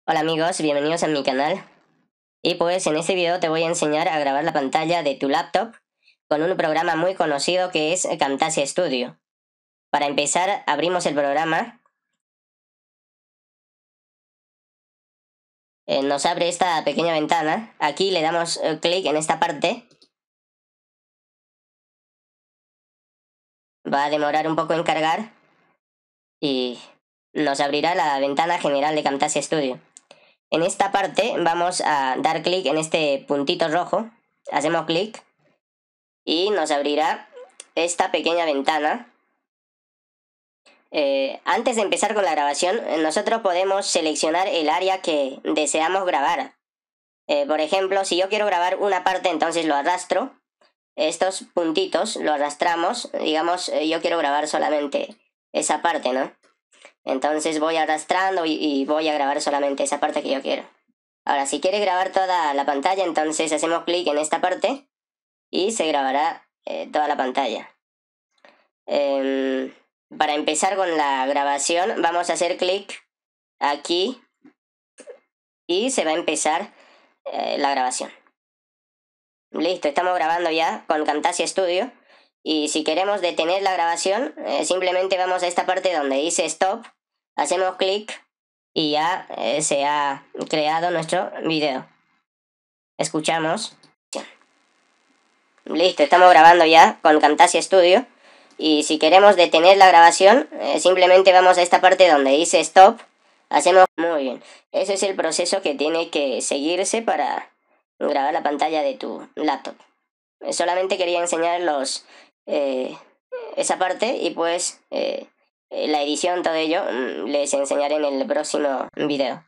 Hola amigos, bienvenidos a mi canal. Y pues en este video te voy a enseñar a grabar la pantalla de tu laptop con un programa muy conocido que es Camtasia Studio. Para empezar, abrimos el programa. Nos abre esta pequeña ventana. Aquí le damos clic en esta parte. Va a demorar un poco en cargar y nos abrirá la ventana general de Camtasia Studio. En esta parte vamos a dar clic en este puntito rojo. Hacemos clic y nos abrirá esta pequeña ventana. Antes de empezar con la grabación, nosotros podemos seleccionar el área que deseamos grabar. Por ejemplo, si yo quiero grabar una parte, entonces lo arrastro. Estos puntitos lo arrastramos. Digamos, yo quiero grabar solamente esa parte, ¿no? Entonces voy arrastrando y voy a grabar solamente esa parte que yo quiero. Ahora, si quieres grabar toda la pantalla, entonces hacemos clic en esta parte y se grabará toda la pantalla. Para empezar con la grabación vamos a hacer clic aquí y se va a empezar la grabación. Listo, estamos grabando ya con Camtasia Studio y si queremos detener la grabación simplemente vamos a esta parte donde dice stop, hacemos clic y ya se ha creado nuestro video. Escuchamos. Listo, estamos grabando ya con Camtasia Studio. Y si queremos detener la grabación, simplemente vamos a esta parte donde dice stop. Hacemos muy bien. Ese es el proceso que tiene que seguirse para grabar la pantalla de tu laptop. Solamente quería enseñarlos esa parte y pues la edición, todo ello, les enseñaré en el próximo video.